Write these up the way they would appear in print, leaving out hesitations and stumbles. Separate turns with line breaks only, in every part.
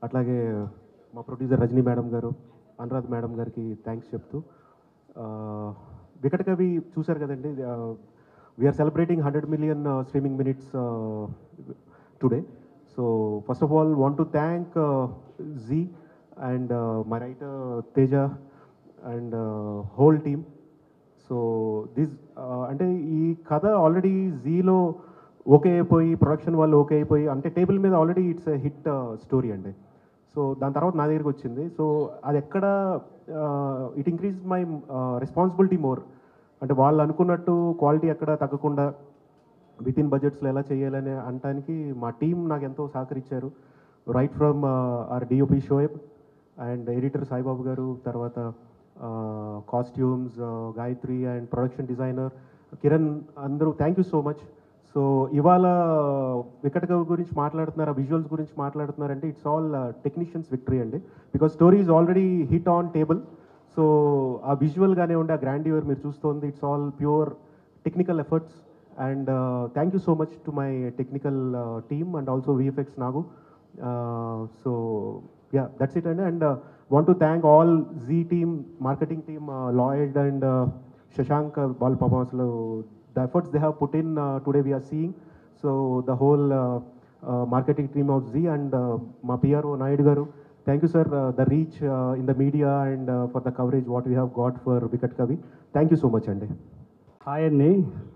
అట్లాగే మా producer Rajani madam గారు, అనురాధ్ మేడం గారికి థ్యాంక్స్ చెప్తూ, వికట కవి చూశారు కదండి. We are celebrating 100 million streaming minutes today. So first of all want to thank Zee and my writer Teja and whole team. So this అంటే ఈ కథ ఆల్రెడీ జీలో ఓకే అయిపోయి, ప్రొడక్షన్ వాళ్ళు ఓకే అయిపోయి, అంటే టేబుల్ మీద already it's a hit story అండి. సో దాని తర్వాత నా దగ్గరికి వచ్చింది. సో అది ఎక్కడ it increase my responsibility more. అంటే వాళ్ళు అనుకున్నట్టు క్వాలిటీ ఎక్కడ తగ్గకుండా విత్ ఇన్ బడ్జెట్స్లో ఎలా చేయాలని అనటానికి మా టీం నాకు ఎంతో సహకరించారు. Right from our DOP Shoaib and editor Saibabu garu, తర్వాత costumes Gayatri and production designer Kiran, అందరూ thank you so much. So ఇవాళ వికట కవి గురించి మాట్లాడుతున్నారు, ఆ విజువల్స్ గురించి మాట్లాడుతున్నారంటే ఇట్స్ ఆల్ టెక్నీషియన్స్ విక్టరీ అండి. Because story is already hit on table. So ఆ విజువల్ కానివ్వండి, ఆ గ్రాండ్యూర్ మీరు చూస్తోంది, it's all pure technical efforts. And thank you so much to my technical team and also VFX Nagu. So yeah, that's it అండి. And want to thank all Z team, marketing team, Lloyd and Shashank, Bal Pavaslo, the efforts they have put in today we are seeing. So the whole marketing team of Z and ma PRO Naidu garu, thank you sir, the reach in the media and for the coverage what we have got for Vikat Kavi. Thank you so much andi.
Hi anni,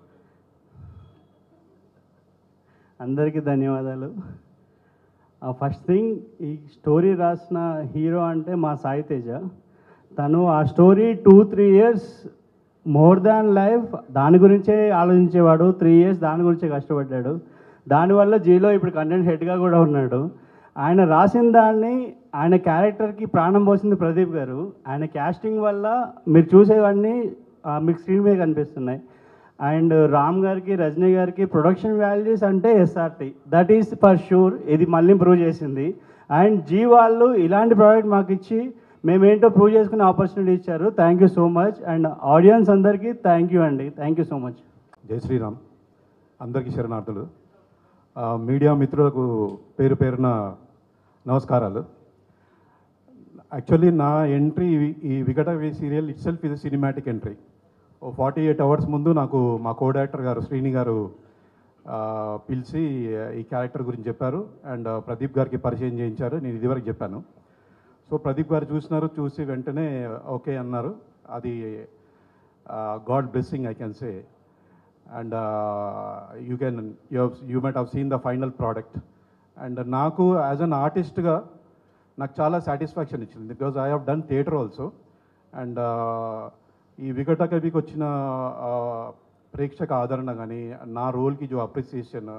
andariki ధన్యవాదాలు. First thing, ఈ story రాసిన hero అంటే మా సాయి తేజ. తను ఆ story 2-3 years more than life దాని గురించే ఆలోచించేవాడు. 3 years దాని గురించే కష్టపడ్డాడు. దానివల్ల జీలో ఇప్పుడు కంటెంట్ హెడ్గా కూడా ఉన్నాడు. ఆయన రాసిన దాన్ని, ఆయన క్యారెక్టర్కి ప్రాణం పోసింది ప్రదీప్ గారు. ఆయన క్యాస్టింగ్ వల్ల మీరు చూసేవన్నీ మీకు స్క్రీన్ మీద కనిపిస్తున్నాయి. అండ్ రామ్ గారికి, రజనీ గారికి ప్రొడక్షన్ వాల్యూస్ అంటే SRT, that is for sure. ఇది మళ్ళీ ప్రూవ్ చేసింది. అండ్ జీ వాళ్ళు ఇలాంటి ప్రాజెక్ట్ మాకు ఇచ్చి మేమేంటో ప్రూవ్ చేసుకునే ఆపర్చునిటీ ఇచ్చారు. Thank you so much. And audience అందరికీ థ్యాంక్ యూ అండి. Thank you so much.
Jai Shriram. అందరికీ శరణార్థులు. మీడియా మిత్రులకు పేరు పేరున నమస్కారాలు. యాక్చువల్లీ నా ఎంట్రీ ఈ Vikata serial it self cinematic entry. 48 hours ముందు నాకు మా కో డైరెక్టర్ గారు శ్రీని గారు పిలిచి ఈ క్యారెక్టర్ గురించి చెప్పారు. అండ్ ప్రదీప్ గారికి పరిచయం చేయించారు. నేను ఇదివరకు చెప్పాను. సో ప్రదీప్ గారు చూసి వెంటనే ఓకే అన్నారు. అది god blessing I can say. And you might have seen the final product. And నాకు యాజ్ అన్ ఆర్టిస్ట్గా నాకు చాలా సాటిస్ఫాక్షన్ ఇచ్చింది. Because I have done theatre also. And ఈ వికట కవికి వచ్చిన ప్రేక్షక ఆదరణ కానీ, నా రోల్కి జో అప్రిసియేషన్,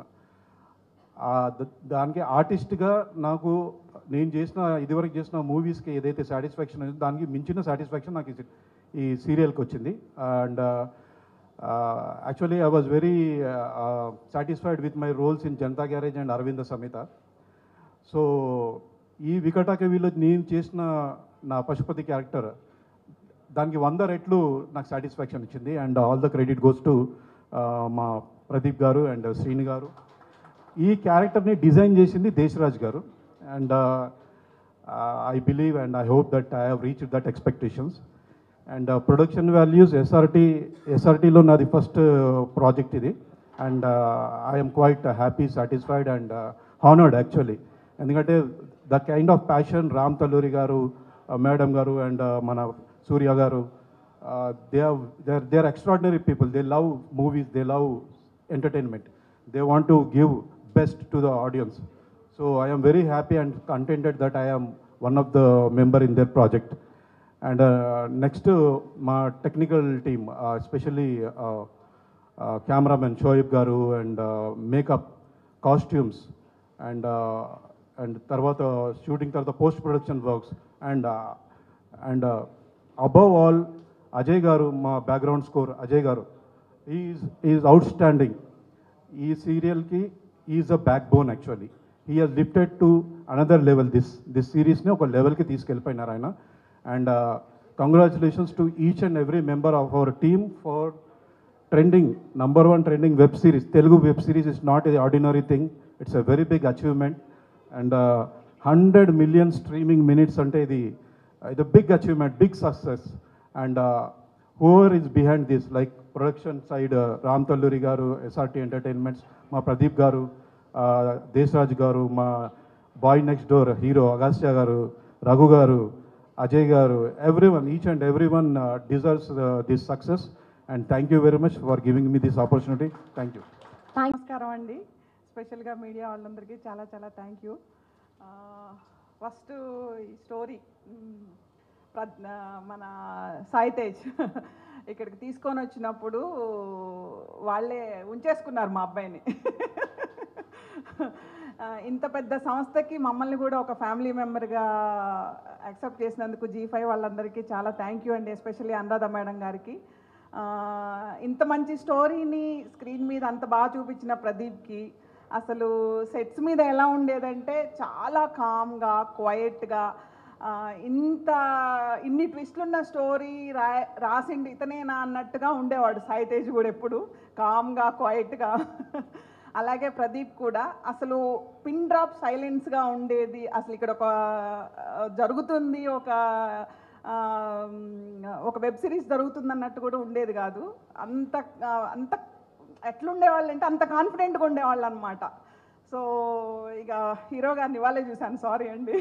దానికి ఆర్టిస్ట్గా నాకు నేను ఇదివరకు చేసిన మూవీస్కి ఏదైతే సాటిస్ఫాక్షన్ ఉందో దానికి మించిన సాటిస్ఫాక్షన్ నాకు ఈ సీరియల్కి వచ్చింది. And actually I was very satisfied with my roles in Janatha Garage and Aravinda Sametha. So ఈ వికట కవిలో నేను చేసిన నా పశుపతి క్యారెక్టర్ దానికి 100 రెట్లు నాకు సాటిస్ఫాక్షన్ ఇచ్చింది. And all the credit goes to మా ప్రదీప్ గారు అండ్ శ్రీని గారు. ఈ క్యారెక్టర్ని డిజైన్ చేసింది Desaraj garu. And I believe and I hope that I have reached that expectations. And production values ఎస్ఆర్టీలో నాది ఫస్ట్ ప్రాజెక్ట్ ఇది. And I'm quite happy, satisfied and honoured actually. ఎందుకంటే the kind of passion Ram Talluri garu, madam గారు and మన సూర్య గారు, they are extraordinary people. They love movies, they love entertainment, they want to give best to the audience. So I am very happy and contented that I am one of the member in their project. And next my technical team, especially cameraman Shoaib garu and makeup, costumes and tarvata shooting tarvata post production works and above all Ajay garu, ma background score Ajay garu, he is outstanding. Ee serial ki he is a backbone actually. He has lifted to another level this series ne oka level ki తీసుకెళ్ళిపోయినారు ఆయన. And congratulations to each and every member of our team for trending number 1 trending web series. Telugu web series is not an ordinary thing. It's a very big achievement. And 100 million streaming minutes ante ఇది ఇది big achievement, big success. And whoever is behind this, like production side, Ram Talluri garu, SRT entertainments, మా ప్రదీప్ గారు, దేశరాజ్ గారు, మా boy next door hero Agastya garu, Raghu garu, Ajay garu, everyone, each and everyone deserves this success. And thank you very much for giving me this opportunity. Thank you.
నమస్కారం అండి. స్పెషల్గా media వాళ్ళందరికీ చాలా చాలా thank you. First ఈ story మన సాయి తేజ్ ఇక్కడికి తీసుకొని వచ్చినప్పుడు వాళ్ళే ఉంచేసుకున్నారు మా అబ్బాయిని. ఇంత పెద్ద సంస్థకి మమ్మల్ని కూడా ఒక ఫ్యామిలీ మెంబర్గా యాక్సెప్ట్ చేసినందుకు G5 వాళ్ళందరికీ చాలా థ్యాంక్ యూ అండి. ఎస్పెషల్లీ అనురాధ మేడం గారికి. ఇంత మంచి స్టోరీని స్క్రీన్ మీద అంత బాగా చూపించిన ప్రదీప్కి, అసలు సెట్స్ మీద ఎలా ఉండేదంటే చాలా కామ్గా, క్వైట్గా, ఇన్ని ట్విస్టులున్న స్టోరీ రాసిండి ఇతనేనా అన్నట్టుగా ఉండేవాడు సాయి తేజ్ కూడా, ఎప్పుడు కామ్గా, క్వైట్గా. అలాగే ప్రదీప్ కూడా అసలు పిన్ డ్రాప్ సైలెన్స్గా ఉండేది. అసలు ఇక్కడ ఒక జరుగుతుంది, ఒక వెబ్ సిరీస్ జరుగుతుంది అన్నట్టు కూడా ఉండేది కాదు. అంత అంత ఎట్లుండేవాళ్ళు అంటే అంత కాన్ఫిడెంట్గా ఉండేవాళ్ళు అనమాట. సో ఇక హీరో గారిని ఇవాళే చూశాను, సారీ అండి.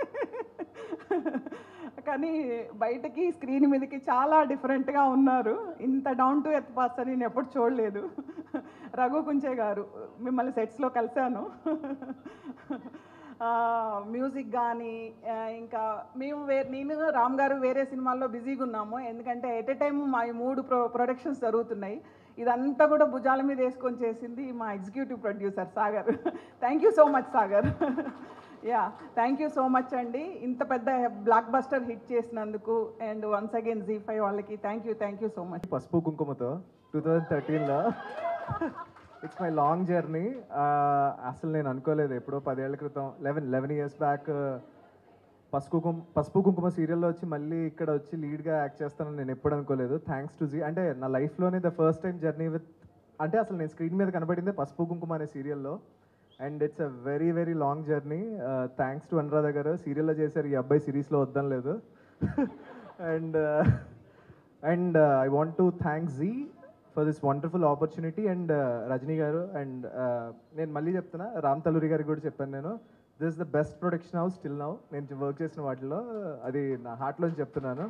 కానీ బయటకి స్క్రీన్ మీదకి చాలా డిఫరెంట్గా ఉన్నారు. ఇంత డౌన్ టు ఎర్త్ పర్సన్ నేను ఎప్పుడు చూడలేదు. రఘు కుంచే గారు, మిమ్మల్ని సెట్స్లో కలిశాను. మ్యూజిక్ కానీ ఇంకా నేను రామ్ గారు వేరే సినిమాల్లో బిజీగా ఉన్నాము. ఎందుకంటే ఎట్ ఎ టైమ్ మా 3 ప్రొడక్షన్స్ జరుగుతున్నాయి. ఇదంతా కూడా భుజాల మీద వేసుకొని చేసింది మా executive producer Sagar. Thank you so much Sagar. Yeah, thank you so much అండి. ఇంత పెద్ద బ్లాక్ బస్టర్ హిట్ చేసినందుకు. అండ్ వన్స్ అగైన్ G5 వాళ్ళకి థ్యాంక్ యూ సో మచ్.
పసుపు కుంకుమతో 2013లో ఇట్స్ మై లాంగ్ జర్నీ. అసలు నేను అనుకోలేదు ఎప్పుడో 10 ఏళ్ల క్రితం, 11 ఇయర్స్ బ్యాక్ పసుపు కుంకుమ సీరియల్లో వచ్చి మళ్ళీ ఇక్కడ వచ్చి లీడ్గా యాక్ట్ చేస్తానని నేను ఎప్పుడు అనుకోలేదు. Thanks to Zee. అంటే నా లైఫ్లోనే the first time journey with, అంటే అసలు నేను స్క్రీన్ మీద కనబడిందే పసుపు కుంకుమ అనే సీరియల్లో. And it's a very very long journey. Thanks to Anuradha garu, సీరియల్లో చేశారు, ఈ అబ్బాయి సిరీస్లో వద్దాం లేదు. And I want to thank Zee for this wonderful opportunity. And Rajani garu, and నేను మళ్ళీ చెప్తున్నా, రామ్ తల్లూరి గారికి కూడా చెప్పాను నేను, this is the best production house till now. నేను వర్క్ చేసిన వాటిలో అది నా హార్ట్లోంచి చెప్తున్నాను.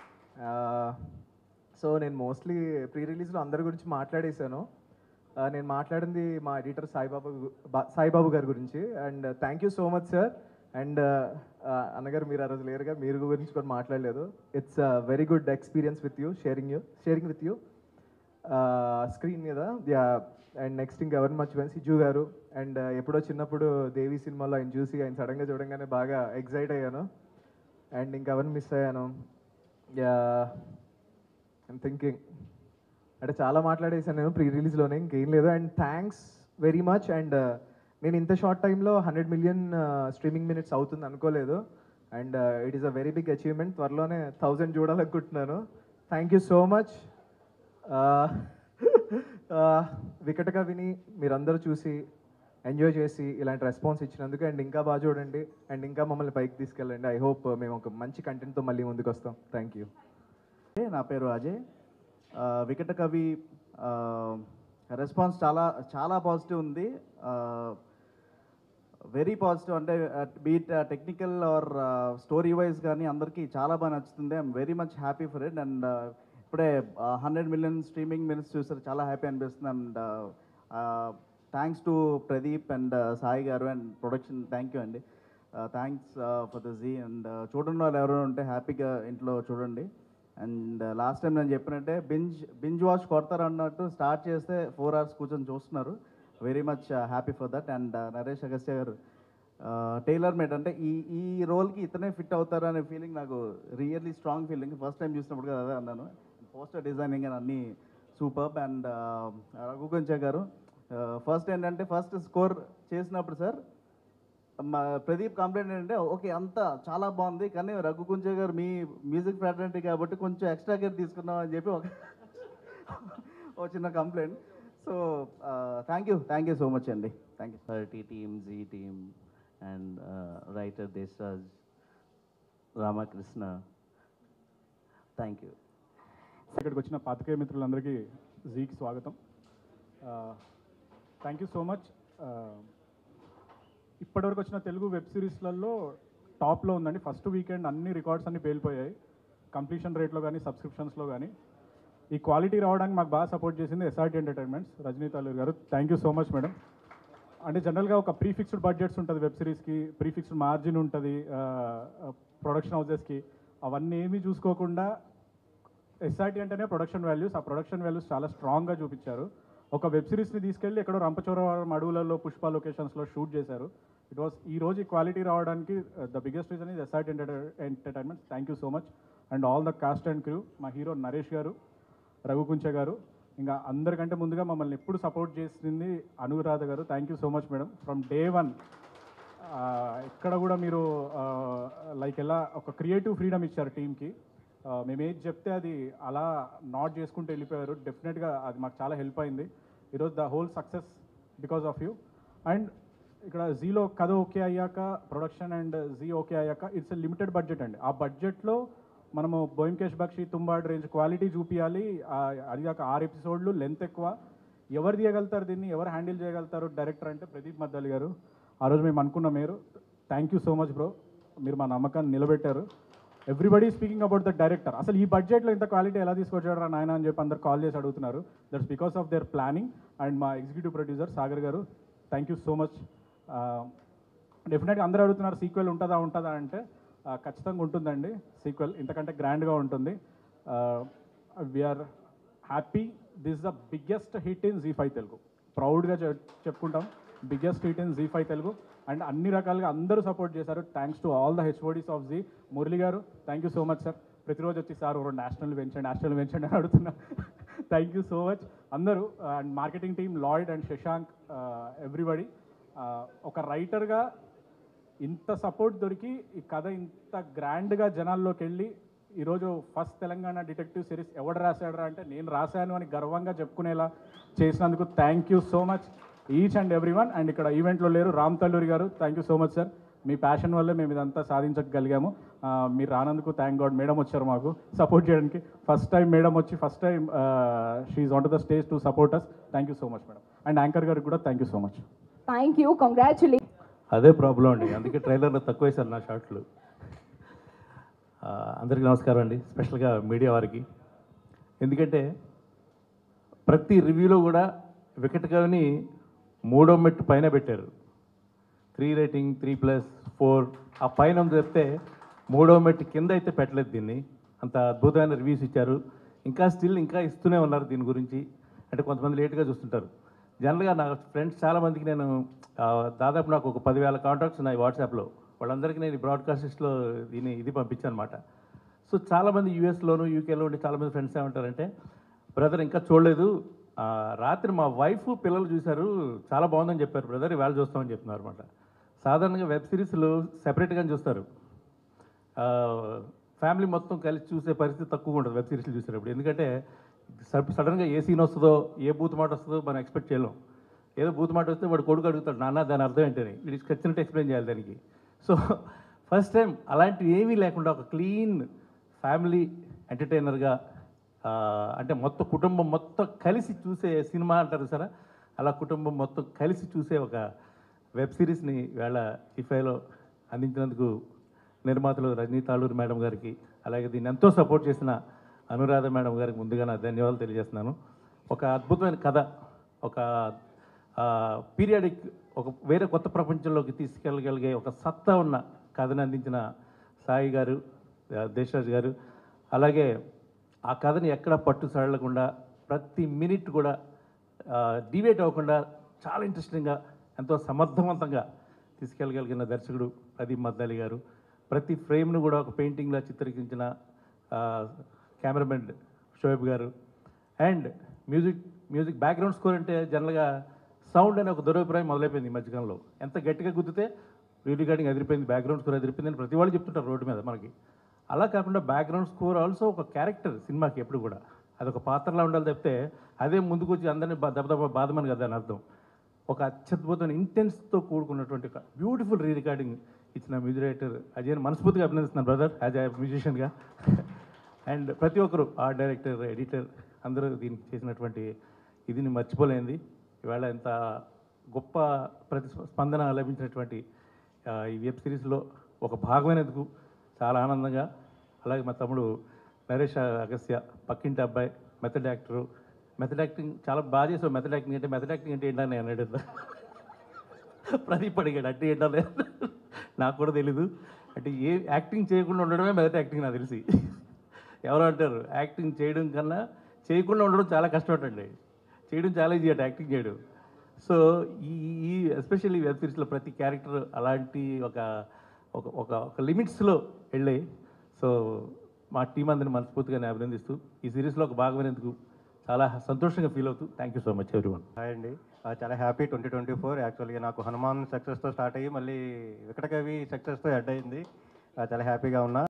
సో నేను మోస్ట్లీ ప్రీ రిలీజ్లో అందరి గురించి మాట్లాడేశాను. నేను మాట్లాడింది మా ఎడిటర్ సాయిబాబు గారి గురించి. And thank you so much sir. And అన్నగారు మీరు ఆ రోజు లేరుగా, మీరు గురించి కూడా మాట్లాడలేదు. It's very good experience with you, sharing with you screen మీద. అండ్ నెక్స్ట్ ఇంకా ఎవరిని మర్చిపోయాను, సిజు గారు. అండ్ ఎప్పుడో చిన్నప్పుడు దేవి సినిమాలో ఆయన చూసి ఆయన సడన్గా చూడంగానే బాగా ఎగ్జైట్ అయ్యాను. అండ్ ఇంకా ఎవరిని మిస్ అయ్యాను, ఐమ్ థింకింగ్, అంటే చాలా మాట్లాడేసాను నేను ప్రీ రిలీజ్లోనే, ఇంకేం లేదు. And thanks very much. And నేను ఇంత షార్ట్ టైంలో 100 million స్ట్రీమింగ్ మినిట్స్ అవుతుంది అనుకోలేదు. And it is a very big achievement. త్వరలోనే 1000 చూడాలనుకుంటున్నాను. Thank you so much. వికటగా విని మీరందరూ చూసి ఎంజాయ్ చేసి ఇలాంటి రెస్పాన్స్ ఇచ్చినందుకు, అండ్ ఇంకా బాగా చూడండి, అండ్ ఇంకా మమ్మల్ని పైకి తీసుకెళ్ళండి. ఐ హోప్ మేము ఒక మంచి కంటెంట్తో మళ్ళీ ముందుకు వస్తాం. Thank you.
నా పేరు అజయ్. వికట కవి రెస్పాన్స్ చాలా చాలా పాజిటివ్ ఉంది. Very positive. అంటే be it technical or story wise కానీ అందరికీ చాలా బాగా నచ్చుతుంది. I'm very much happy for it. And ఇప్పుడే 100 million స్ట్రీమింగ్ మినిట్స్ చూసారు, చాలా హ్యాపీ అనిపిస్తుంది. And thanks to Pradeep and Sai garu and production, thank you అండి. Thanks for the Zee. And చూడండి వాళ్ళు ఎవరైనా ఉంటే హ్యాపీగా ఇంట్లో చూడండి. అండ్ లాస్ట్ టైం నేను చెప్పినట్టే బింజ్ వాచ్ కొడతారు అన్నట్టు స్టార్ట్ చేస్తే 4 hours కూర్చొని చూస్తున్నారు. Very much happy for that. And Naresh Agastya garu tailor made, అంటే ఈ రోల్కి ఇతనే ఫిట్ అవుతారు అనే ఫీలింగ్ నాకు really strong feeling. First time చూసినప్పుడు కదా అదే అన్నాను. పోస్టర్ డిజైనింగ్ అని అన్నీ సూపర్బ్. అండ్ రఘు కొంచె గారు ఫస్ట్ ఏంటంటే ఫస్ట్ స్కోర్ చేసినప్పుడు సార్ మా ప్రదీప్ కంప్లైంట్ ఏంటంటే ఓకే అంతా చాలా బాగుంది, కానీ రఘు కుంచే గారు మీ మ్యూజిక్ ఫ్యాటర్నిటీ కాబట్టి కొంచెం ఎక్స్ట్రా కేర్ తీసుకున్నాం అని చెప్పి ఒక చిన్న complaint. So thank you so much అండి. Thank you.
T team, Zee team
and writer Deshraj Ramakrishna. Thank you.
ఇక్కడికి వచ్చిన పాత్రికేయ మిత్రులందరికీ జీకి స్వాగతం. Thank you so much. ఇప్పటివరకు వచ్చిన తెలుగు వెబ్ సిరీస్లలో టాప్లో ఉందండి. ఫస్ట్ వీకెండ్ అన్ని రికార్డ్స్ అన్ని పేలిపోయాయి, కంప్లీషన్ రేట్లో కానీ సబ్స్క్రిప్షన్స్లో కానీ. ఈ క్వాలిటీ రావడానికి మాకు బాగా సపోర్ట్ చేసింది SRT entertainments, Rajani Taluru garu. Thank you so much madam. అంటే జనరల్గా ఒక ప్రీఫిక్స్డ్ బడ్జెట్స్ ఉంటుంది వెబ్ సిరీస్కి, ప్రీఫిక్స్డ్ మార్జిన్ ఉంటుంది ప్రొడక్షన్ హౌసెస్కి. అవన్నీ ఏమీ చూసుకోకుండా ఎస్ఆర్టీ అంటేనే ప్రొడక్షన్ వాల్యూస్, ఆ ప్రొడక్షన్ వాల్యూస్ చాలా స్ట్రాంగ్గా చూపించారు. ఒక వెబ్ సిరీస్ని తీసుకెళ్ళి ఎక్కడో రంపచోడవరం అడవులలో పుష్ప లొకేషన్స్లో షూట్ చేశారు. ఇట్ వాస్ ఈ రోజు క్వాలిటీ రావడానికి the biggest reason is SRT entertainments. Thank you so much and all the cast and crew. మా హీరో నరేష్ గారు, రఘుకుంచ గారు, ఇంకా అందరికంటే ముందుగా మమ్మల్ని ఎప్పుడు సపోర్ట్ చేసింది Anuradha garu. Thank you so much madam. From day one ఎక్కడ కూడా మీరు లైక్ ఎలా ఒక క్రియేటివ్ ఫ్రీడమ్ ఇచ్చారు టీమ్కి. మేము ఏది చెప్తే అది అలా నాట్ చేసుకుంటూ వెళ్ళిపోయారు. డెఫినెట్గా అది మాకు చాలా హెల్ప్ అయింది. ఈరోజు the whole success because of you. And ఇక్కడ జీలో కథ ఓకే అయ్యాక, ప్రొడక్షన్ అండ్ జీ ఓకే అయ్యాక ఇట్స్ ఎ లిమిటెడ్ బడ్జెట్ అండి. ఆ బడ్జెట్లో మనము బోయిన్కేష్ బక్షి, తుంబాడ్ రేంజ్ క్వాలిటీ చూపించాలి. అది కాక 6 ఎపిసోడ్లు, లెంత్ ఎక్కువ. ఎవరు తీయగలుగుతారు దీన్ని, ఎవరు హ్యాండిల్ చేయగలుగుతారు డైరెక్టర్ అంటే ప్రదీప్ మద్దాలి గారు. ఆ రోజు మేము అనుకున్న మీరు. Thank you so much bro, మీరు మా నమ్మకాన్ని నిలబెట్టారు. Everybody speaking about the director. అసలు ఈ బడ్జెట్లో ఇంత క్వాలిటీ ఎలా తీసుకొచ్చాడు నాయన అని చెప్పి అందరు కాల్ చేసి అడుగుతున్నారు. That's because of their planning. And మా executive producer Sagar garu, thank you so much. డెఫినెట్గా అందరూ అడుగుతున్నారు సీక్వెల్ ఉంటుందా అంటే ఖచ్చితంగా ఉంటుందండి. సీక్వెల్ ఇంతకంటే గ్రాండ్గా ఉంటుంది. We're happy. This the biggest hit in Zee five Telugu. ప్రౌడ్గా చెప్పుకుంటాం, biggest hit in Zee five Telugu. And అన్ని రకాలుగా అందరూ సపోర్ట్ చేశారు. Thanks to all the HODs of Zee. Murali garu, thank you so much sir. ప్రతిరోజు వచ్చి సార్ నేషనల్ పెంచండి అని అడుగుతున్నా. థ్యాంక్ యూ సో మచ్ అందరూ. And marketing team Lloyd and Shashank, everybody. ఒక రైటర్గా ఇంత సపోర్ట్ దొరికి ఈ కథ ఇంత గ్రాండ్గా జనాల్లోకి వెళ్ళి ఈరోజు ఫస్ట్ తెలంగాణ డిటెక్టివ్ సిరీస్ ఎవడు రాశాడరా అంటే నేను రాశాను అని గర్వంగా చెప్పుకునేలా చేసినందుకు thank you so much each and every one. And ఇక్కడ ఈవెంట్లో లేరు Ram Talluri garu, thank you so much sir. మీ ప్యాషన్ వల్లే మేము ఇదంతా సాధించగలిగాము. మీరు రానందుకు థ్యాంక్ గాడ్. మేడం వచ్చారు మాకు సపోర్ట్ చేయడానికి. ఫస్ట్ టైం మేడం వచ్చి, first time she on to the stage to support us. Thank you so much madam. And anchor గారికి కూడా thank you so much.
Thank you, congratulation.
అదే problem అండి, అందుకే ట్రైలర్లో తక్కువ వేశారు నా షార్ట్లు. అందరికీ నమస్కారం అండి, స్పెషల్గా మీడియా వారికి. ఎందుకంటే ప్రతి రివ్యూలో కూడా వికెట్ కవిని 3వ మెట్టు పైన పెట్టారు. 3 రేటింగ్, 3+4 ఆ పైన చెప్తే 3వ మెట్టు కింద అయితే పెట్టలేదు దీన్ని. అంత అద్భుతమైన రివ్యూస్ ఇచ్చారు. ఇంకా స్టిల్ ఇంకా ఇస్తూనే ఉన్నారు దీని గురించి. అంటే కొంతమంది లేట్గా చూస్తుంటారు. జనరల్గా నా ఫ్రెండ్స్ చాలామందికి నేను దాదాపు నాకు ఒక 10,000 కాంటాక్ట్స్ ఉన్నాయి వాట్సాప్లో. వాళ్ళందరికీ నేను బ్రాడ్కాస్ట్లో ఇది పంపించాను అనమాట. సో చాలామంది యూఎస్లోను యూకేలో ఉండి చాలామంది ఫ్రెండ్స్ ఏమంటారంటే, బ్రదర్ ఇంకా చూడలేదు, రాత్రి మా వైఫ్ పిల్లలు చూశారు, చాలా బాగుందని చెప్పారు బ్రదర్, ఇవాళ చూస్తామని చెప్తున్నారు అనమాట. సాధారణంగా వెబ్ సిరీస్లు సెపరేట్గా చూస్తారు. ఫ్యామిలీ మొత్తం కలిసి చూసే పరిస్థితి తక్కువ ఉంటుంది వెబ్ సిరీస్లు చూసేటప్పుడు. ఎందుకంటే సడన్గా ఏ సీన్ వస్తుందో, ఏ బూత్ మాట వస్తుందో మనం ఎక్స్పెక్ట్ చేయలేం. ఏదో బూత్ మాట వస్తే వాడు కొడుకు అడుగుతాడు, నాన్న దాని అర్థం ఏంటని. వీడికి ఖచ్చితంగా ఎక్స్ప్లెయిన్ చేయాలి దానికి. సో ఫస్ట్ టైం అలాంటివి ఏమీ లేకుండా ఒక క్లీన్ ఫ్యామిలీ ఎంటర్టైనర్గా, అంటే మొత్తం కుటుంబం మొత్తం కలిసి చూసే సినిమా అంటారు సరే, అలా కుటుంబం మొత్తం కలిసి చూసే ఒక వెబ్ సిరీస్ని వేళ జీ5లో అందించినందుకు నిర్మాతలు రజనీ తాలూరు మేడం గారికి, అలాగే దీన్ని ఎంతో సపోర్ట్ చేసిన అనురాధ మేడం గారికి ముందుగా నా ధన్యవాదాలు తెలియజేస్తున్నాను. ఒక అద్భుతమైన కథ, ఒక పీరియాడిక్, ఒక వేరే కొత్త ప్రపంచంలోకి తీసుకెళ్ళగలిగే ఒక సత్తా ఉన్న కథను అందించిన సాయి గారు, దేశరాజ్ గారు, అలాగే ఆ కథని ఎక్కడ పట్టు సడలకుండా ప్రతి మినిట్ కూడా డివేట్ అవ్వకుండా చాలా ఇంట్రెస్టింగ్గా ఎంతో సమర్థవంతంగా తీసుకెళ్ళగలిగిన దర్శకుడు ప్రదీప్ మద్దాలి గారు, ప్రతి ఫ్రేమ్ను కూడా ఒక పెయింటింగ్లా చిత్రీకరించిన కెమెరామెన్ షోయబ్ గారు, అండ్ మ్యూజిక్ బ్యాక్గ్రౌండ్ స్కోర్ అంటే జనరల్గా సౌండ్ అనే ఒక దురభిప్రాయం మొదలైపోయింది ఈ మధ్యకాలంలో. ఎంత గట్టిగా గుద్దితే రికార్డింగ్ అదిరిపోయింది, బ్యాక్గ్రౌండ్ స్కోర్ అదిరిపోయింది అని ప్రతి వాళ్ళు చెప్తుంటారు రోడ్డు మీద మనకి. అలా కాకుండా బ్యాక్గ్రౌండ్ స్కోర్ ఆల్సో ఒక క్యారెక్టర్ సినిమాకి ఎప్పుడు కూడా అదొక పాత్రలా ఉండాలి తప్పితే అదే ముందుకు వచ్చి అందరినీ దెబ్బ బాధమని కదా అని అర్థం. ఒక అత్యద్భుతమైన ఇంటెన్స్తో కూడుకున్నటువంటి ఒక బ్యూటిఫుల్ రీ రికార్డింగ్ ఇచ్చిన మ్యూజిక్ డైరెక్టర్ అజయ్ మనస్ఫూర్తిగా అభినందిస్తున్నాను బ్రదర్ యాజ్ ఏ మ్యూజిషియన్గా. అండ్ ప్రతి ఒక్కరు ఆర్ట్ డైరెక్టర్, ఎడిటర్ అందరూ దీనికి చేసినటువంటి ఇదిని మర్చిపోలేనిది. ఇవాళ ఇంత గొప్ప ప్రతిస్పందన లభించినటువంటి ఈ వెబ్ సిరీస్లో ఒక భాగమైనందుకు చాలా ఆనందంగా. అలాగే మా తమ్ముడు నరేష్ అగస్త్య, పక్కింటి అబ్బాయి, మెథడ్ యాక్టరు. మెథడ్ యాక్టింగ్ చాలా బాగా చేసావు. మెథడ్ యాక్టింగ్ అంటే ఏంటని అన్నాడు. ప్రదీప్ అడిగాడు అంటే ఏంటనే, నాకు కూడా తెలీదు. అంటే ఏ యాక్టింగ్ చేయకుండా ఉండడమే మెథడ్ యాక్టింగ్ నాకు తెలిసి. ఎవరు అంటారు యాక్టింగ్ చేయడం కన్నా చేయకుండా ఉండడం చాలా కష్టం అండి. చేయడం చాలా ఈజీ అట యాక్టింగ్ చేయడం. సో ఈ ఎస్పెషల్లీ వెబ్ సిరీస్లో ప్రతి క్యారెక్టర్ అలాంటి ఒక ఒక ఒక ఒక లిమిట్స్లో వెళ్ళాయి. సో మా టీం అందరిని మనస్ఫూర్తిగా నేను అభినందిస్తూ ఈ సిరీస్లో ఒక భాగమైనందుకు చాలా సంతోషంగా ఫీల్ అవుతూ thank you so much everyone.
Hi అండి, చాలా హ్యాపీ 2024. యాక్చువల్గా నాకు హనుమాన్ సక్సెస్తో స్టార్ట్ అయ్యి మళ్ళీ వికటకవి సక్సెస్తో ఎండ్ అయింది. చాలా హ్యాపీగా ఉన్నా.